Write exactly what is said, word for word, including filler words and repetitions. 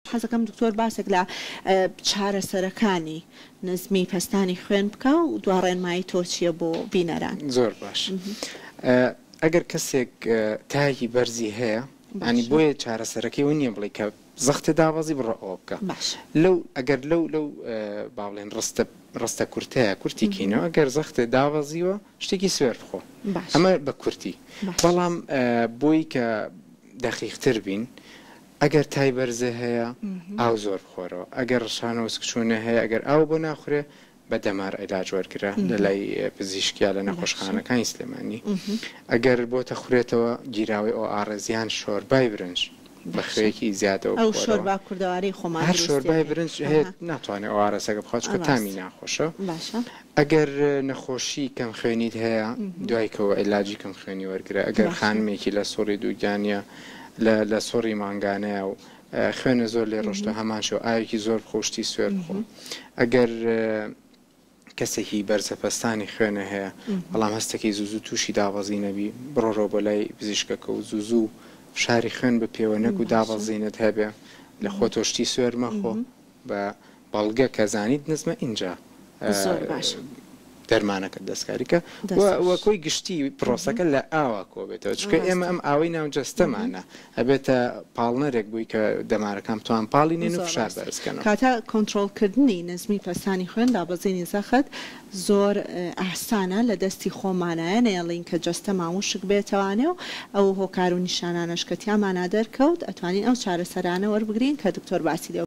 حەزەکەم دکتۆر باسێک لە چارەسەرەکانی نزمی پەستانی خوێن بکە و دوڕێنمایی تۆ چییە بۆ بینەران؟ زۆر باش. ئەگەر کەسێک تایکی بەرزی هەیە ئەنی بۆیە چارەسەرەکەی و نییە بڵێ کە زەختە داوازی بڕۆ بکە لەو ئەگەر لەو لەو باڵێن ڕستە ڕستە کورتەیە کورتی کینەوە ئەگەر زەختە داوازیوە شتێکی سوێر بخۆ ئەمە بە کورتی. بەڵام بۆی کە دەقیقتر بین ئەگەر تای بەرزە هەیە ئاو زۆر بخۆرەوە، ئەگەر ڕشانە وسکچوونە هەیە ئەگەر ئاو بۆ ناخورێ بە دەمار عیلاج وەرگرە لە لای پزیشکیا لە نەخۆشخانەکانی سلێمانی. ئەگەر بۆتە خوڕێتەوە گیراوی ئەو ئارەزیان شۆربای برنج بە خوێکی زیادەوە ئەو شۆربا کوردەواری خۆمان هەر شۆربای برنج هەیە ناتوانێت ئەو ئارەسەکە بخوات چکە تامی ناخۆشە. ئەگەر نەخۆشی کەم خوێنیت هەیە دوایکەوە عیلاجی کەم خوێنی وەرگرە. ئەگەر خانمێکی لە سۆڕی دووگیانە لە سۆڕی مانگانەیە و خوێنە زۆر لێ ڕۆشتە هەمان شەو ئاوێکی زۆر خۆشتی سوێر بخۆ. ئەگەر کەسێکی بەرزەپەستانی خوێنە هەیە بەڵام هەستێکی زوزوو تووشی داوازی نەبی بڕۆڕۆ بۆ لای پزیشکەکە و زوزوو شاری خوێن بە پێوەنەک و داوازینت هەبێ لە خۆ تۆشتی سوێر مەخۆ بە بەڵگە کە زانیت نزمە اینجا دەرمانەکە دەستکاریکە وەکۆی گشتی پرۆسەکە لە ئاوا کۆ بێتەوە چکە ئێمە ئەم ئاوەی ناوجەستەمانە هەبێتە پاڵنەرێک بووی کە دەمارەکان توان پاڵینێن و فشار بەرزکەنەوە. کاتە کۆنتڕۆڵکردنی نزمی پەستانی خوێن دابەزینی زەخت زۆر ئاسانە لە دەستی خۆمانایە نێڵین کە جەستە ماموشک بێتەوانێ و ئەو هۆکار و نیشانانەشکەتیامانە دەرکەوت ئەتوانین ئەو چارەسەرانە وەربگرین کە دکتۆر باسی